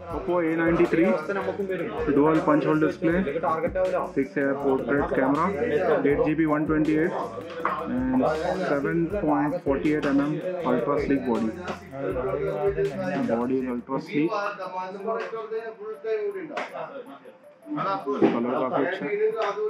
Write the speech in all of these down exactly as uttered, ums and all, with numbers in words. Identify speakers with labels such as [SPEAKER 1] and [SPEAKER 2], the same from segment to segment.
[SPEAKER 1] Oppo A ninety-three, dual punch hole display, six air portrait camera, eight G B one twenty-eight and seven point four eight millimeter ultra sleek body. Body is ultra sleek. Colour काफी अच्छा है।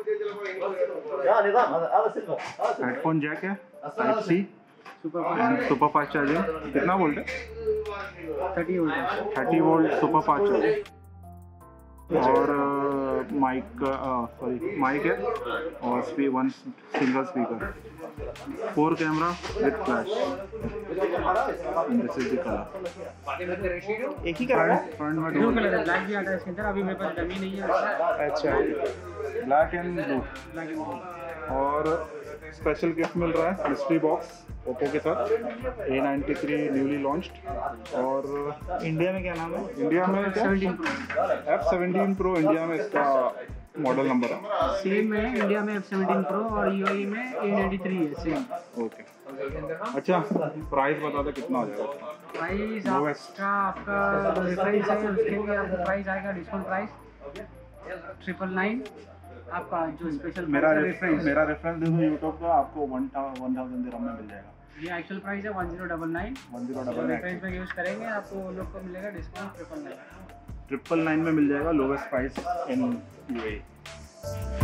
[SPEAKER 1] Headphone jack है, type C, super fast charging. कितना volt है? Thirty volt thirty volt super fast charging. और mic sorry mic है और स्पी one single speaker, four camera with flash. This is the colour. एक ही कलर है, फ्रंट में दो कलर है, ब्लैक भी आता है इसके अंदर। अभी मेरे पास डमी नहीं है। अच्छा, ब्लैक एंड ब्लू। और स्पेशल गिफ्ट मिल रहा है, मिस्ट्री बॉक्स ओप्पो के साथ। A ninety-three newly launched. और इंडिया में क्या नाम है? इंडिया में एफ सेवनटीन प्रो इंडिया में इसका मॉडल नंबर है।
[SPEAKER 2] सेम है, इंडिया में एफ सेवनटीन प्रो और यूएई में A ninety-three है सेम।
[SPEAKER 1] ओके, अच्छा प्राइस बता दो कितना हो जाएगा?
[SPEAKER 2] प्राइस आपका आपका रेफरेंस है, उसके लिए आपका प्राइस आएगा डिस्काउंट प्राइस ट्रिपल नाइन। आपका जो स्पेशल
[SPEAKER 1] मेरा रेफरेंस मेरा रेफरेंस देखो यूट्यूब का, आपको वन वन थाउजेंड दिरहम में मिल जाएगा।
[SPEAKER 2] ये एक्चुअल प्राइस है one zero double nine.
[SPEAKER 1] One zero double nine
[SPEAKER 2] reference में यूज़ करेंगे आपको लोग को मिलेगा discount triple nine.
[SPEAKER 1] Triple nine में मिल जाएगा, लोवेस्ट प्राइस इन यूएई।